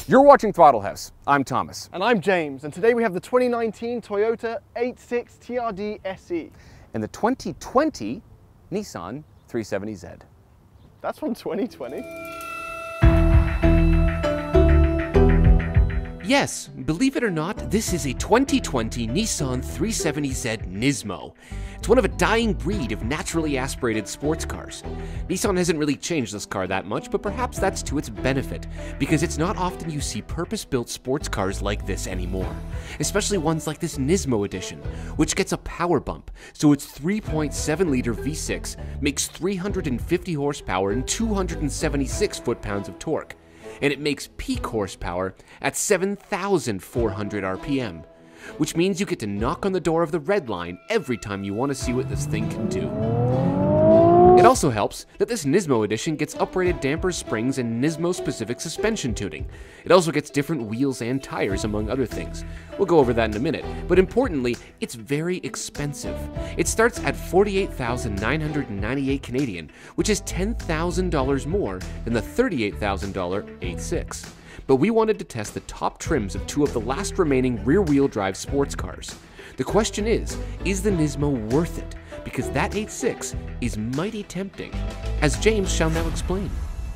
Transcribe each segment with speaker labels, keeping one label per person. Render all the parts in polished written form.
Speaker 1: You're watching Throttle House. I'm Thomas.
Speaker 2: And I'm James, and today we have the 2019 Toyota 86 TRD SE.
Speaker 1: And the 2020 Nissan 370Z.
Speaker 2: That's from 2020?
Speaker 3: Yes, believe it or not, this is a 2020 Nissan 370Z NISMO. It's one of a dying breed of naturally aspirated sports cars. Nissan hasn't really changed this car that much, but perhaps that's to its benefit, because it's not often you see purpose-built sports cars like this anymore, especially ones like this NISMO edition, which gets a power bump, so its 3.7-liter V6 makes 350 horsepower and 276 foot-pounds of torque. And it makes peak horsepower at 7,400 RPM, which means you get to knock on the door of the red line every time you want to see what this thing can do. It also helps that this NISMO edition gets uprated dampers, springs, and NISMO-specific suspension tuning. It also gets different wheels and tires, among other things. We'll go over that in a minute, but importantly, it's very expensive. It starts at $48,998 Canadian, which is $10,000 more than the $38,000 86. But we wanted to test the top trims of two of the last remaining rear-wheel drive sports cars. The question is the NISMO worth it? Because that 86 is mighty tempting, as James shall now explain.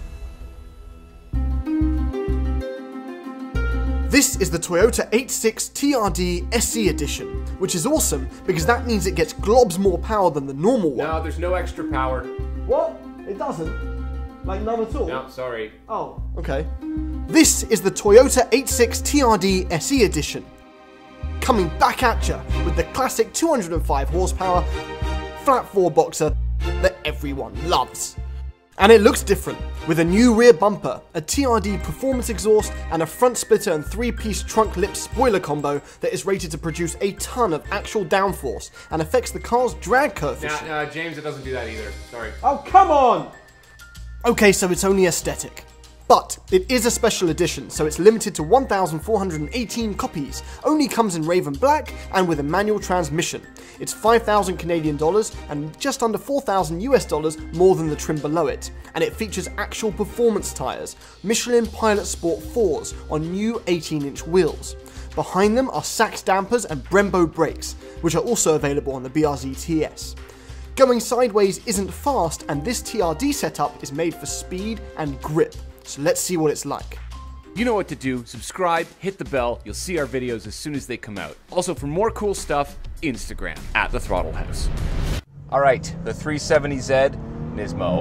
Speaker 2: This is the Toyota 86 TRD SE edition, which is awesome because that means it gets globs more power than the normal one.
Speaker 1: No, there's no extra power.
Speaker 2: What? It doesn't? Like none at all?
Speaker 1: No, sorry.
Speaker 2: Oh, okay. This is the Toyota 86 TRD SE edition, coming back at you with the classic 205 horsepower flat 4 boxer that everyone loves. And it looks different, with a new rear bumper, a TRD performance exhaust, and a front splitter and 3-piece trunk lip spoiler combo that is rated to produce a ton of actual downforce and affects the car's drag coefficient.
Speaker 1: Nah, James, it doesn't do that either. Sorry.
Speaker 2: Oh, come on! Okay, so it's only aesthetic. But it is a special edition, so it's limited to 1,418 copies, only comes in Raven Black and with a manual transmission. It's 5,000 Canadian dollars and just under 4,000 US dollars more than the trim below it. And it features actual performance tyres, Michelin Pilot Sport 4s on new 18-inch wheels. Behind them are Sachs dampers and Brembo brakes, which are also available on the BRZ TS. Going sideways isn't fast, and this TRD setup is made for speed and grip. So let's see what it's like.
Speaker 1: You know what to do. Subscribe, hit the bell. You'll see our videos as soon as they come out. Also, for more cool stuff, Instagram at The Throttle House. All right, the 370Z NISMO.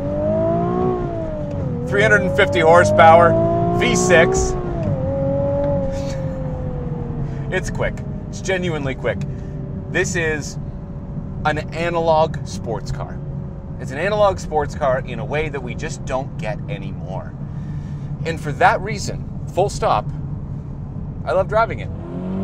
Speaker 1: 350 horsepower, V6. It's quick. It's genuinely quick. This is an analog sports car. It's an analog sports car in a way that we just don't get anymore. And for that reason, full stop, I love driving it.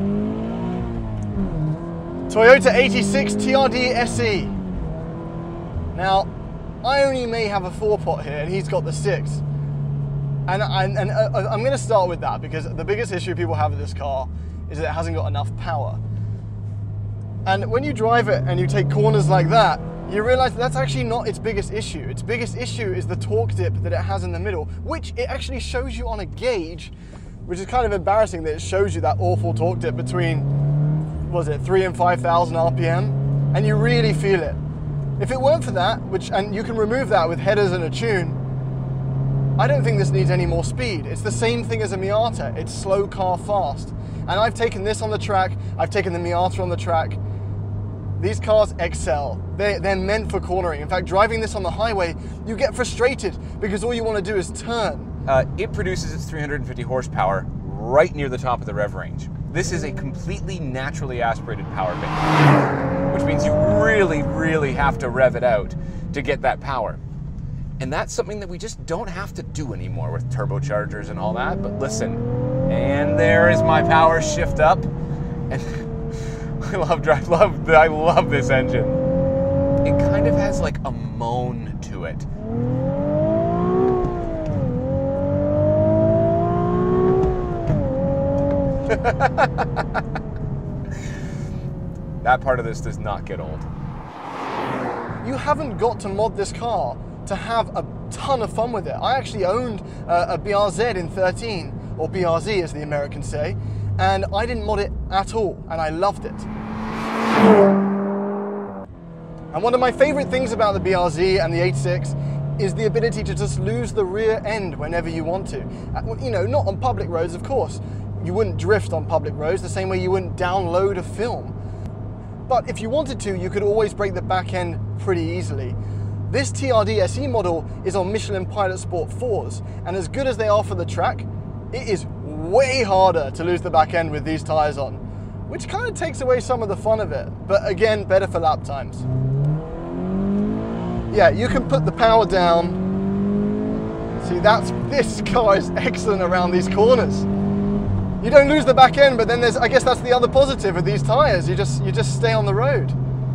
Speaker 2: Toyota 86 TRD SE. Now, I only may have a 4-pot here and he's got the 6. And I'm going to start with that because the biggest issue people have with this car is that it hasn't got enough power. And when you drive it and you take corners like that, you realize that's actually not its biggest issue. Its biggest issue is the torque dip that it has in the middle, which it actually shows you on a gauge, which is kind of embarrassing that it shows you that awful torque dip between, what was it, 3,000 and 5,000 RPM, and you really feel it. If it weren't for that, and you can remove that with headers and a tune, I don't think this needs any more speed. It's the same thing as a Miata. It's slow car fast. And I've taken this on the track, I've taken the Miata on the track. These cars excel. They're meant for cornering. In fact, driving this on the highway, you get frustrated because all you want to do is turn.
Speaker 1: It produces its 350 horsepower right near the top of the rev range. This is a completely naturally aspirated power bank, which means you really, really have to rev it out to get that power. And that's something that we just don't have to do anymore with turbochargers and all that. But listen, and there is my power shift up. And I love this engine. It kind of has like a moan to it. That part of this does not get old.
Speaker 2: You haven't got to mod this car to have a ton of fun with it. I actually owned a BRZ in 13 or BRZ as the Americans say, and I didn't mod it at all, and I loved it. And one of my favorite things about the BRZ and the 86 is the ability to just lose the rear end whenever you want to. You know, not on public roads, of course. You wouldn't drift on public roads the same way you wouldn't download a film. But if you wanted to, you could always break the back end pretty easily. This TRD SE model is on Michelin Pilot Sport 4s, and as good as they are for the track, it is way harder to lose the back end with these tyres on, which kind of takes away some of the fun of it, but again, better for lap times. Yeah, you can put the power down. See, this car is excellent around these corners. You don't lose the back end, but then I guess that's the other positive of these tyres. You just stay on the road.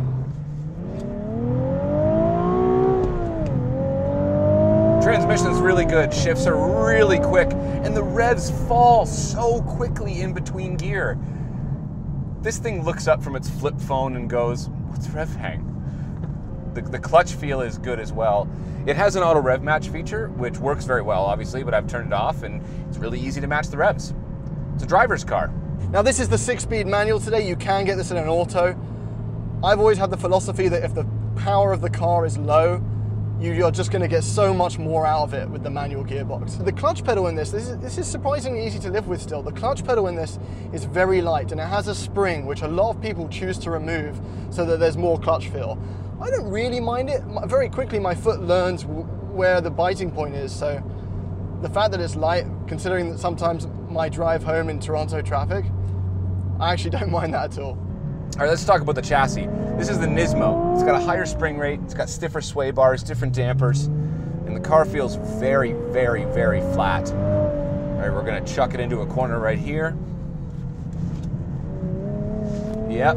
Speaker 1: Transmission's really good, shifts are really quick, and the revs fall so quickly in between gear. This thing looks up from its flip phone and goes, what's rev hang? The clutch feel is good as well. It has an auto rev match feature, which works very well, obviously, but I've turned it off, and it's really easy to match the revs. It's a driver's car.
Speaker 2: Now, this is the 6-speed manual today. You can get this in an auto. I've always had the philosophy that if the power of the car is low, you're just going to get so much more out of it with the manual gearbox. The clutch pedal in this is surprisingly easy to live with still. The clutch pedal in this is very light, and it has a spring, which a lot of people choose to remove so that there's more clutch feel. I don't really mind it. Very quickly my foot learns where the biting point is, so the fact that it's light, considering that sometimes my drive home in Toronto traffic, I actually don't mind that at all.
Speaker 1: All right, let's talk about the chassis. This is the Nismo. It's got a higher spring rate, it's got stiffer sway bars, different dampers, and the car feels very, very, very flat. All right, we're gonna chuck it into a corner right here. Yep.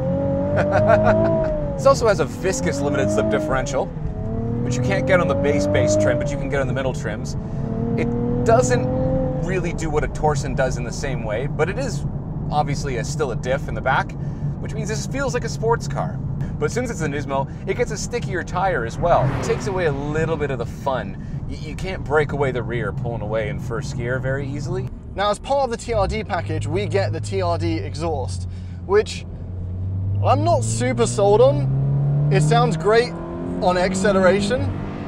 Speaker 1: This also has a viscous limited slip differential, which you can't get on the base trim, but you can get on the middle trims. It doesn't really do what a Torsen does in the same way, but it is obviously still a diff in the back, which means this feels like a sports car. But since it's a Nismo, it gets a stickier tire as well. It takes away a little bit of the fun. You can't break away the rear pulling away in first gear very easily.
Speaker 2: Now, as part of the TRD package, we get the TRD exhaust, which I'm not super sold on. It sounds great on acceleration,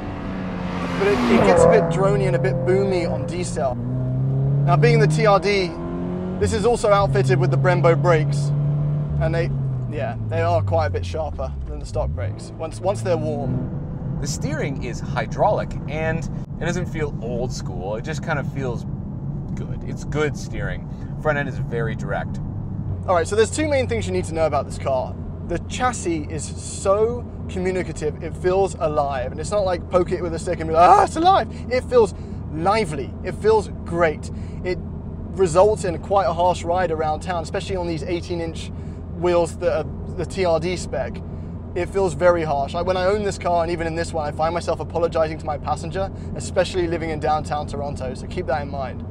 Speaker 2: but it gets a bit drony and a bit boomy on decel. Now, being the TRD, this is also outfitted with the Brembo brakes, and they are quite a bit sharper than the stock brakes once they're warm.
Speaker 1: The steering is hydraulic, and it doesn't feel old school. It just kind of feels good. It's good steering. Front end is very direct.
Speaker 2: All right, so there's two main things you need to know about this car. The chassis is so communicative, it feels alive, and it's not like poke it with a stick and be like, ah, it's alive. It feels lively, it feels great. It results in quite a harsh ride around town, especially on these 18-inch wheels that are the TRD spec. It feels very harsh. When I own this car, and even in this one, I find myself apologizing to my passenger, especially living in downtown Toronto, so keep that in mind.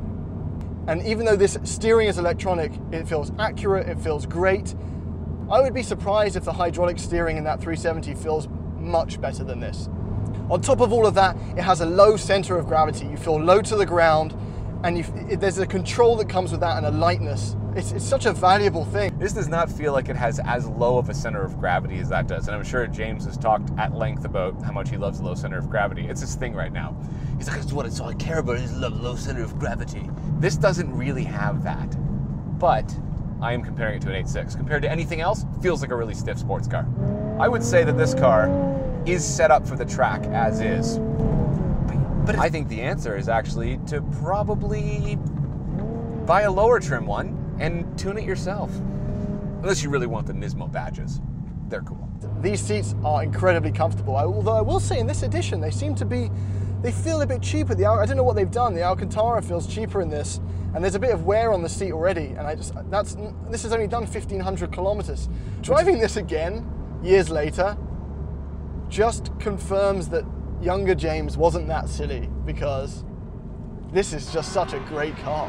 Speaker 2: And even though this steering is electronic, it feels accurate, it feels great. I would be surprised if the hydraulic steering in that 370 feels much better than this. On top of all of that, it has a low center of gravity. You feel low to the ground, and there's a control that comes with that and a lightness. It's such a valuable thing.
Speaker 1: This does not feel like it has as low of a center of gravity as that does, and I'm sure James has talked at length about how much he loves low center of gravity. It's his thing right now. He's like, it's all I care about is low center of gravity. This doesn't really have that, but I am comparing it to an 8.6. Compared to anything else, it feels like a really stiff sports car. I would say that this car is set up for the track as is. But I think the answer is actually to probably buy a lower trim one and tune it yourself. Unless you really want the Nismo badges. They're cool.
Speaker 2: These seats are incredibly comfortable, although I will say in this edition they feel a bit cheaper. I don't know what they've done. The Alcantara feels cheaper in this, and there's a bit of wear on the seat already, and this has only done 1,500 kilometers. Driving this again, years later, just confirms that younger James wasn't that silly, because this is just such a great car.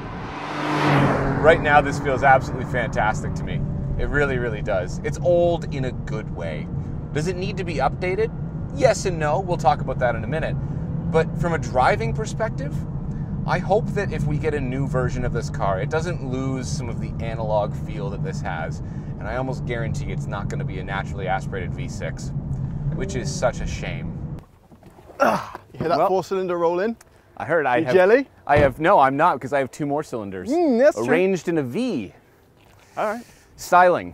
Speaker 1: Right now, this feels absolutely fantastic to me. It really, really does. It's old in a good way. Does it need to be updated? Yes and no. We'll talk about that in a minute. But from a driving perspective, I hope that if we get a new version of this car, it doesn't lose some of the analog feel that this has. And I almost guarantee it's not going to be a naturally aspirated V6, which is such a shame.
Speaker 2: You hear that 4-cylinder roll in?
Speaker 1: I heard I have...
Speaker 2: jelly?
Speaker 1: No, I'm not, because I have 2 more cylinders.
Speaker 2: That's
Speaker 1: arranged
Speaker 2: true.
Speaker 1: in a V.
Speaker 2: All right.
Speaker 1: Styling.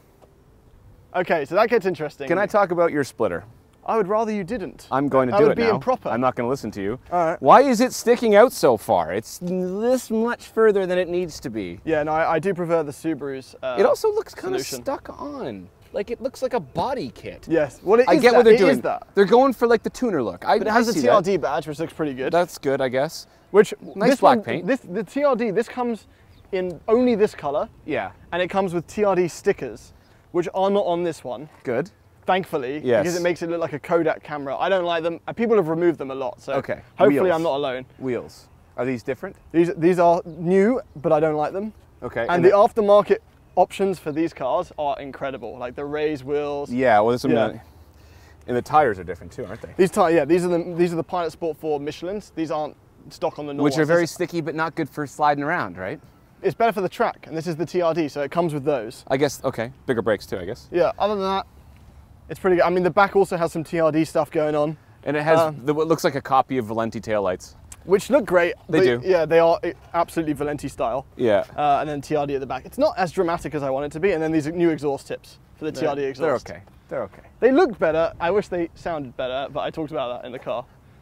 Speaker 2: Okay, so that gets interesting.
Speaker 1: Can I talk about your splitter?
Speaker 2: I would rather you didn't.
Speaker 1: I'm going to do it now.
Speaker 2: That would be improper.
Speaker 1: I'm not going to listen to you.
Speaker 2: All right.
Speaker 1: Why is it sticking out so far? It's this much further than it needs to be.
Speaker 2: Yeah, no, I do prefer the Subaru's
Speaker 1: It also looks kind of
Speaker 2: solution.
Speaker 1: stuck on. Like, it looks like a body kit.
Speaker 2: Yes. Well,
Speaker 1: I get what they're doing.
Speaker 2: It is that.
Speaker 1: They're going for, like, the tuner look.
Speaker 2: But it has the TRD badge, which looks pretty good.
Speaker 1: That's good, I guess.
Speaker 2: Which,
Speaker 1: nice
Speaker 2: this
Speaker 1: black
Speaker 2: one,
Speaker 1: paint.
Speaker 2: The TRD, this comes in only this color.
Speaker 1: Yeah.
Speaker 2: And it comes with TRD stickers, which are not on this one.
Speaker 1: Good.
Speaker 2: Thankfully,
Speaker 1: Yes.
Speaker 2: because it makes it look like a Kodak camera. I don't like them. People have removed them a lot, so
Speaker 1: Okay.
Speaker 2: hopefully
Speaker 1: Wheels.
Speaker 2: I'm not alone.
Speaker 1: Wheels. Are these different?
Speaker 2: These are new, but I don't like them.
Speaker 1: Okay.
Speaker 2: And the aftermarket options for these cars are incredible, like the raised wheels.
Speaker 1: Yeah, well, this one,
Speaker 2: Yeah.
Speaker 1: and the tires are different too, aren't they?
Speaker 2: These are the Pilot Sport 4 Michelins. These aren't stock on the normal
Speaker 1: Which are
Speaker 2: ones.
Speaker 1: very sticky, but not good for sliding around, right?
Speaker 2: It's better for the track, and this is the TRD, so it comes with those.
Speaker 1: I guess, okay. Bigger brakes too, I guess.
Speaker 2: Yeah, other than that, it's pretty good. I mean, the back also has some TRD stuff going on.
Speaker 1: And it has what looks like a copy of Valenti taillights.
Speaker 2: Which look great.
Speaker 1: They do.
Speaker 2: Yeah, they are absolutely Valenti style.
Speaker 1: Yeah.
Speaker 2: And then TRD at the back. It's not as dramatic as I want it to be, and then these new exhaust tips for the TRD exhaust.
Speaker 1: They're okay. They're okay.
Speaker 2: They looked better. I wish they sounded better, but I talked about that in the car.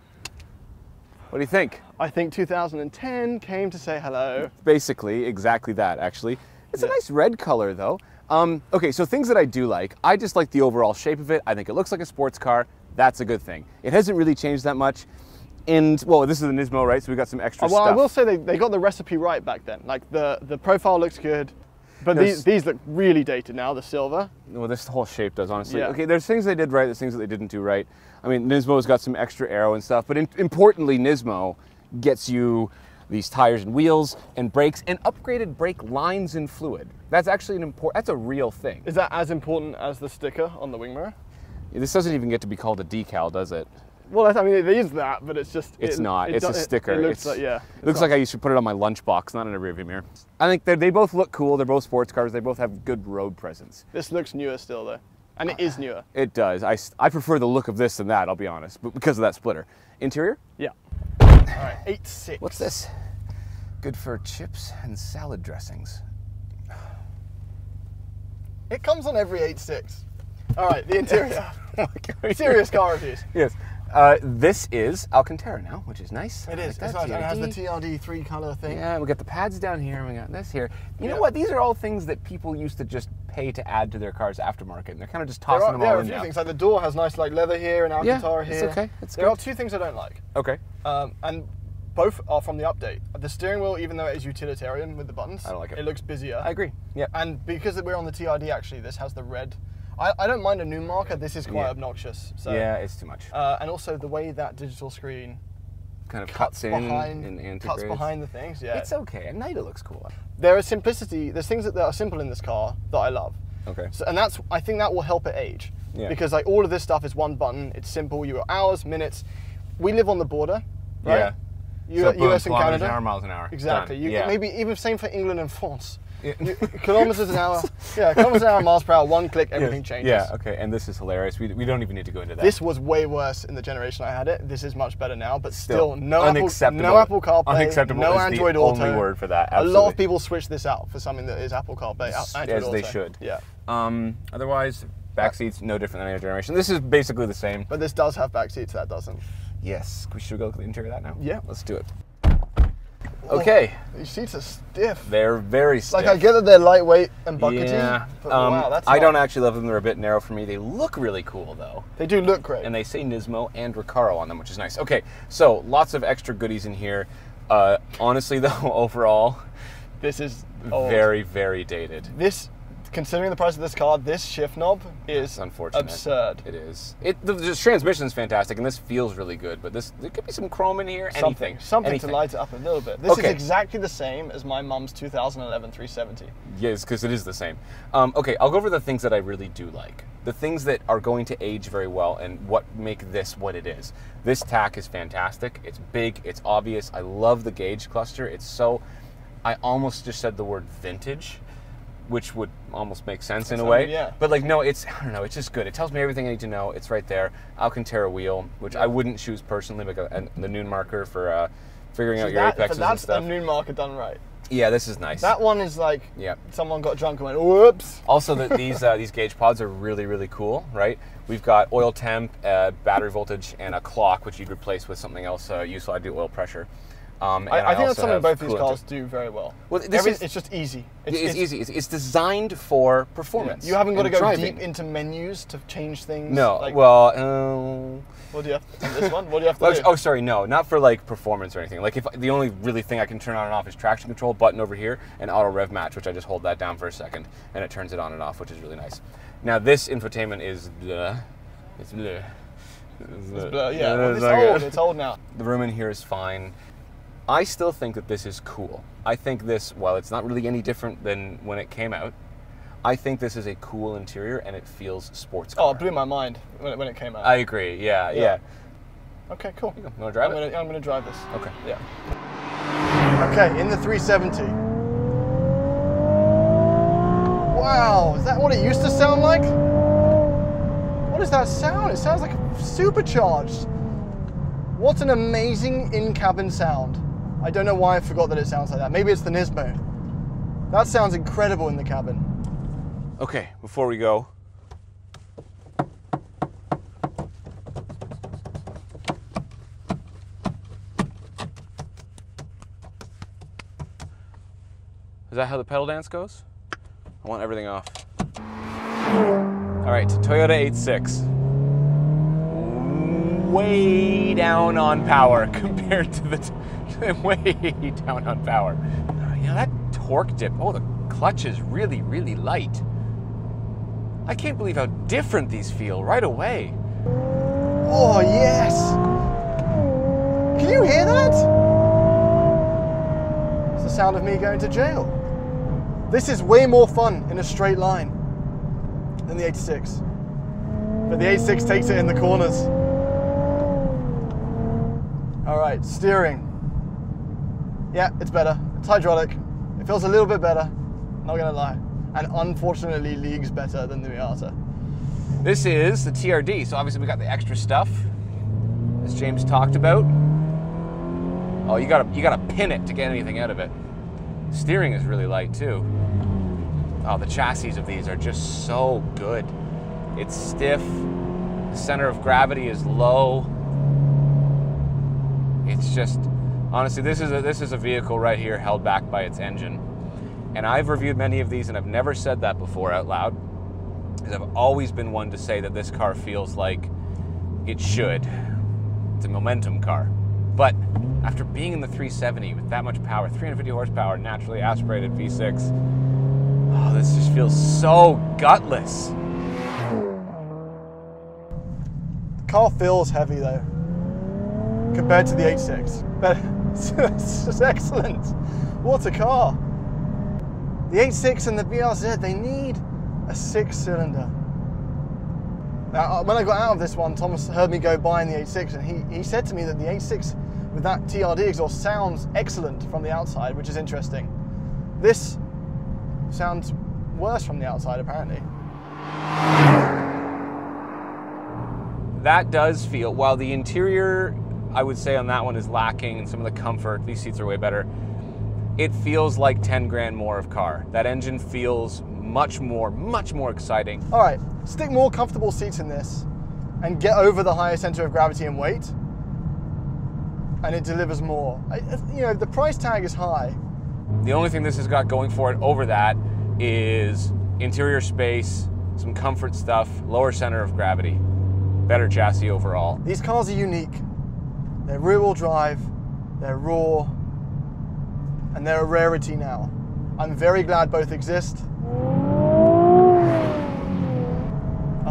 Speaker 1: What do you think?
Speaker 2: I think 2010 came to say hello.
Speaker 1: Basically, exactly that, actually. It's a nice red color, though. Okay, so things that I do like. I just like the overall shape of it. I think it looks like a sports car. That's a good thing. It hasn't really changed that much. And, well, this is the Nismo, right? So we got some extra
Speaker 2: Well,
Speaker 1: stuff.
Speaker 2: I will say they got the recipe right back then. Like, the profile looks good, but these look really dated now, the silver.
Speaker 1: Well, this whole shape does, honestly.
Speaker 2: Yeah.
Speaker 1: Okay, there's things they did right, there's things that they didn't do right. I mean, Nismo's got some extra aero and stuff, but importantly, Nismo gets you these tires and wheels and brakes and upgraded brake lines and fluid. That's actually that's a real thing.
Speaker 2: Is that as important as the sticker on the wing mirror?
Speaker 1: This doesn't even get to be called a decal, does it?
Speaker 2: Well, I mean, it is that, but it's just...
Speaker 1: It's not. It's a sticker.
Speaker 2: It looks like, yeah.
Speaker 1: It looks like I used to put it on my lunchbox, not in a rearview mirror. I think they both look cool. They're both sports cars. They both have good road presence.
Speaker 2: This looks newer still, though. And it is newer.
Speaker 1: It does. I prefer the look of this than that, I'll be honest, but because of that splitter. Interior?
Speaker 2: Yeah. All right, 8.6.
Speaker 1: What's this? Good for chips and salad dressings.
Speaker 2: It comes on every 8.6. All right, the interior. Serious car reviews.
Speaker 1: Yes. This is Alcantara now, which is nice.
Speaker 2: It is. It's nice. And it has the TRD 3-color thing.
Speaker 1: Yeah, we got the pads down here, and we got this here. You know what? These are all things that people used to just pay to add to their cars aftermarket, and they're kind of just tossing them all in
Speaker 2: there are a few things. Like the door has nice like leather here and Alcantara here.
Speaker 1: It's okay. It's
Speaker 2: there are two things I don't like.
Speaker 1: Okay.
Speaker 2: And both are from the update. The steering wheel, even though it is utilitarian with the buttons,
Speaker 1: I don't like it.
Speaker 2: It looks busier.
Speaker 1: I agree. Yeah.
Speaker 2: And because we're on the TRD, actually, this has the red. I don't mind a new marker. This is quite obnoxious. So,
Speaker 1: yeah, it's too much.
Speaker 2: And also the way that digital screen
Speaker 1: kind of cuts in and integrates.
Speaker 2: Cuts behind the things. Yeah.
Speaker 1: It's okay. At night it looks cool.
Speaker 2: There is simplicity. There's things that are simple in this car that I love.
Speaker 1: Okay.
Speaker 2: So, and I think that will help it age.
Speaker 1: Yeah.
Speaker 2: Because like all of this stuff is one button. It's simple. You got hours, minutes. We live on the border, right?
Speaker 1: Yeah.
Speaker 2: US and Canada.
Speaker 1: An hour, miles an hour.
Speaker 2: Exactly.
Speaker 1: Done.
Speaker 2: Maybe even same for England and France. Kilometers an hour. Yeah, kilometers an hour, miles per hour. One click, everything changes.
Speaker 1: Yeah. Okay. And this is hilarious. We don't even need to go into that.
Speaker 2: This was way worse in the generation I had it. This is much better now, but still no
Speaker 1: unacceptable.
Speaker 2: No Apple CarPlay.
Speaker 1: Unacceptable.
Speaker 2: No
Speaker 1: is
Speaker 2: Android
Speaker 1: the
Speaker 2: Auto.
Speaker 1: only word for that.
Speaker 2: A
Speaker 1: Absolutely.
Speaker 2: lot of people switch this out for something that is Apple CarPlay. Android
Speaker 1: as they
Speaker 2: Auto.
Speaker 1: should.
Speaker 2: Yeah.
Speaker 1: Otherwise, back seats no different than any other generation. This is basically the same.
Speaker 2: But this does have back seats. That doesn't.
Speaker 1: Yes. Should we go to the interior of that now?
Speaker 2: Yeah.
Speaker 1: Let's do it. Okay.
Speaker 2: These seats are stiff.
Speaker 1: They're very stiff.
Speaker 2: Like I get that they're lightweight and buckety.
Speaker 1: Yeah.
Speaker 2: But wow, that's
Speaker 1: I don't actually love them. They're a bit narrow for me. They look really cool though.
Speaker 2: They do look great.
Speaker 1: And they say Nismo and Recaro on them, which is nice. Okay, so lots of extra goodies in here. Honestly though, overall,
Speaker 2: this is old.
Speaker 1: very, very dated.
Speaker 2: This considering the price of this car, this shift knob is
Speaker 1: unfortunate.
Speaker 2: Absurd.
Speaker 1: It is. The transmission is fantastic, and this feels really good. But there could be some chrome in here.
Speaker 2: Something
Speaker 1: anything
Speaker 2: to light it up a little bit. This is exactly the same as my mum's 2011 370.
Speaker 1: Yes, because it is the same. Okay, I'll go over the things that I really do like. The things that are going to age very well and what make this what it is. This tack is fantastic. It's big. It's obvious. I love the gauge cluster. It's so. I almost just said the word vintage, which would almost make sense in a way.
Speaker 2: Yeah.
Speaker 1: But like, no, I don't know, it's just good. It tells me everything I need to know. It's right there. Alcantara wheel, which I wouldn't choose personally, but the noon marker for figuring out your apexes and stuff.
Speaker 2: That's a noon marker done right.
Speaker 1: Yeah, this is nice.
Speaker 2: That one is like, someone got drunk and went, whoops.
Speaker 1: Also, these gauge pods are really, really cool, right? We've got oil temp, battery voltage, and a clock, which you'd replace with something else useful. I do oil pressure.
Speaker 2: I think that's something both these cars do very well. It's just easy.
Speaker 1: It's easy. It's designed for performance.
Speaker 2: You haven't got to go deep into menus to change things.
Speaker 1: No.
Speaker 2: Like,
Speaker 1: what
Speaker 2: do you have to, this one? What do you have to do?
Speaker 1: Oh, sorry, no, not for like performance or anything. Like if the only really thing I can turn on and off is traction control button over here and auto rev match, which I just hold that down for a second and it turns it on and off, which is really nice. Now this infotainment is it's bleh.
Speaker 2: It's bleh. Yeah, it's old now.
Speaker 1: The room in here is fine. I still think that this is cool. I think this, while it's not really any different than when it came out, I think this is a cool interior and it feels sports car.
Speaker 2: Oh, it blew my mind when it came out.
Speaker 1: I agree, yeah.
Speaker 2: Okay, cool.
Speaker 1: You want to drive it?
Speaker 2: I'm going to drive this.
Speaker 1: Okay.
Speaker 2: Yeah. Okay, in the 370. Wow, is that what it used to sound like? What is that sound? It sounds like supercharged. What an amazing in-cabin sound. I don't know why I forgot that it sounds like that. Maybe it's the Nismo. That sounds incredible in the cabin.
Speaker 1: Okay, before we go. Is that how the pedal dance goes? I want everything off. All right, Toyota 86. Way down on power compared to the way down on power. You know, that torque dip, the clutch is really, really light. I can't believe how different these feel right away.
Speaker 2: Oh, yes. Can you hear that? It's the sound of me going to jail. This is way more fun in a straight line than the 86. But the 86 takes it in the corners. All right, steering. Yeah, it's better. It's hydraulic. It feels a little bit better, not gonna lie. And unfortunately leagues better than the Miata.
Speaker 1: This is the TRD, so obviously we got the extra stuff, as James talked about. Oh, you gotta pin it to get anything out of it. Steering is really light too. Oh, the chassis of these are just so good. It's stiff, the center of gravity is low. It's just, honestly, this is a vehicle right here held back by its engine. And I've reviewed many of these and I've never said that before out loud, because I've always been one to say that this car feels like it should. It's a momentum car. But after being in the 370 with that much power, 350 horsepower, naturally aspirated V6, this just feels so gutless.
Speaker 2: The car feels heavy though, compared to the 86. But it's just excellent. What a car. The 86 and the BRZ, they need a 6-cylinder. Now, when I got out of this one, Thomas heard me go by in the 86, and he said to me that the 86 with that TRD exhaust sounds excellent from the outside, which is interesting. This sounds worse from the outside, apparently.
Speaker 1: That does feel, while the interior, I would say on that one is lacking and some of the comfort, these seats are way better, it feels like 10 grand more of car. That engine feels much more exciting.
Speaker 2: All right, stick more comfortable seats in this and get over the higher center of gravity and weight, and it delivers more. You know, the price tag is high.
Speaker 1: The only thing this has got going for it over that is interior space, some comfort stuff, lower center of gravity, better chassis overall.
Speaker 2: These cars are unique. They're rear-wheel drive, they're raw, and they're a rarity now. I'm very glad both exist.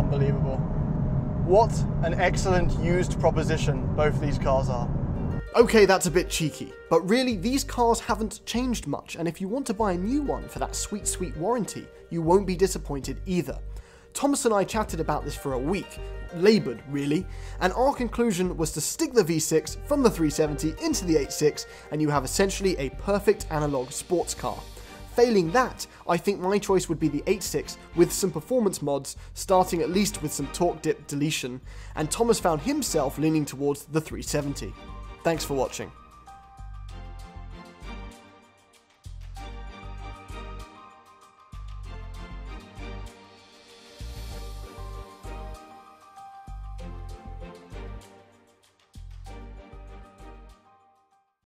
Speaker 2: unbelievable. What an excellent used proposition both these cars are. Okay, that's a bit cheeky, but really these cars haven't changed much, and if you want to buy a new one for that sweet, sweet warranty, you won't be disappointed either. Thomas and I chatted about this for a week, laboured really, and our conclusion was to stick the V6 from the 370 into the 8.6 and you have essentially a perfect analogue sports car. Failing that, I think my choice would be the 8.6 with some performance mods, starting at least with some torque dip deletion, and Thomas found himself leaning towards the 370. Thanks for watching.